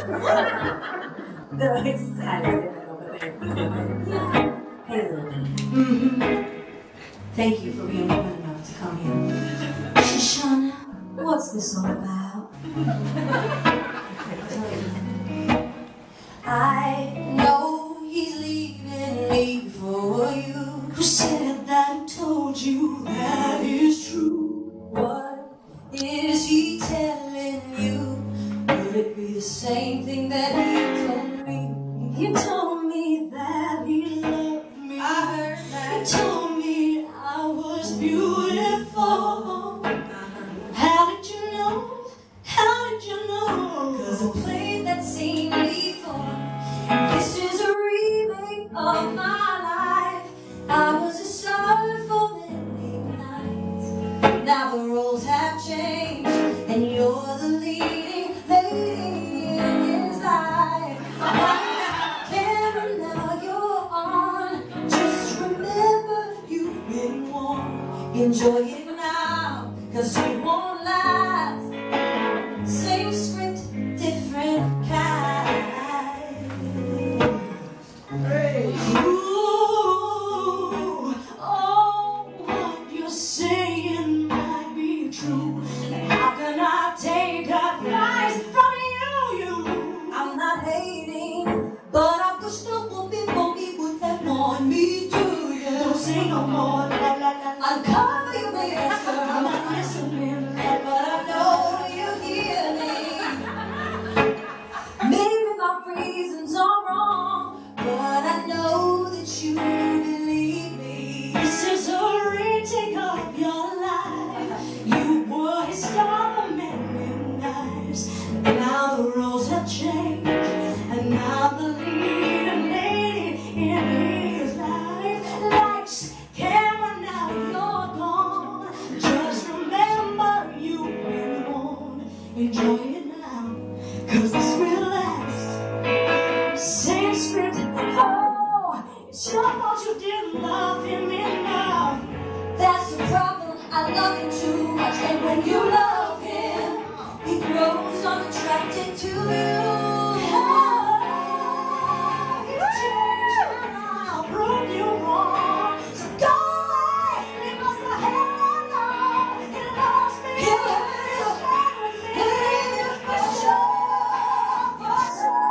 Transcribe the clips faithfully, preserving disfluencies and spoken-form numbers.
They're excited over there. Hey, mm-hmm. Thank you for being open enough to come here. Shoshana, what's this all about? I know he's leaving me for you. Who said that? Who told you that is true? What is he telling you? Would it be the same thing that he told me? He told me that he loved me. I heard that. He told me I was beautiful. How did you know? How did you know? 'Cause I played that scene before. This is a remake of my life. I was a star for many nights. Now the roles have changed, and you're the leading lady in his life. Camera, now you're on. Just remember you've been warned. Enjoy it now, 'cause it won't last. Same script, different kind. Hey. Ooh, oh, what you're saying might be true. How can I take advice from you? You, I'm not hating, but I wish no one before me would have warned me to. You don't say no more. La, la, la, la. I'll cover your ears, girl. I'm not listening, but I know you hear me. Maybe my reasons are wrong, but I know that you believe me. This is a retake of your life. You were his star for many nights. Now the roles have changed, and now the leading lady in his life. Lights, camera, now you're gone. Just remember you've been warned. Enjoy it now, 'cause this will last. Same script, oh, it's your fault you didn't love him enough. That's the problem, I love him too much. And when you love him, he grows unattracted to you. Oh, he's changed now, I'll prove you wrong. So go away, leave us the hell alone. He loves me, he loves me, he is for sure, for sure.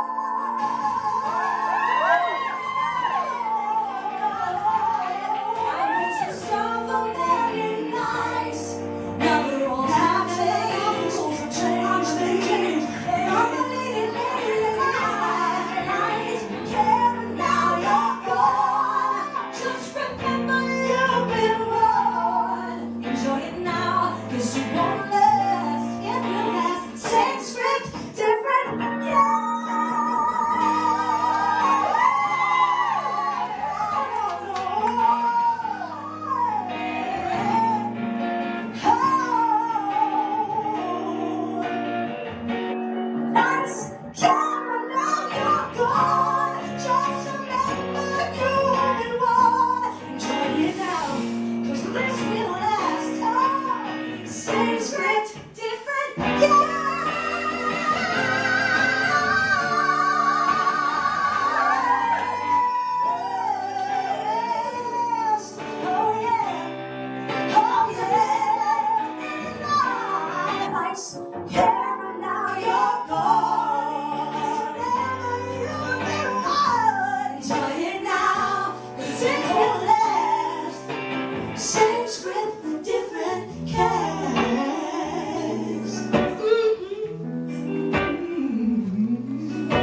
I was a star for many nights. Now the roles have changed, changed, they changed. I'm the leading lady in my life. Camera, now you're gone. Just remember you've been warned. Enjoy it now, 'cause it won't last. It will last. Same script, different Lights, camera, now you're gone. Just remember you've been warned. Enjoy it now, 'cause this will last. Oh, same script, different cast. Oh yeah, oh yeah. Lights, camera, now you're gone. Enjoy it now, 'cause it will last. Same script, different cast. Mm-hmm.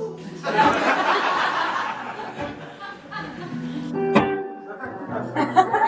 Show off.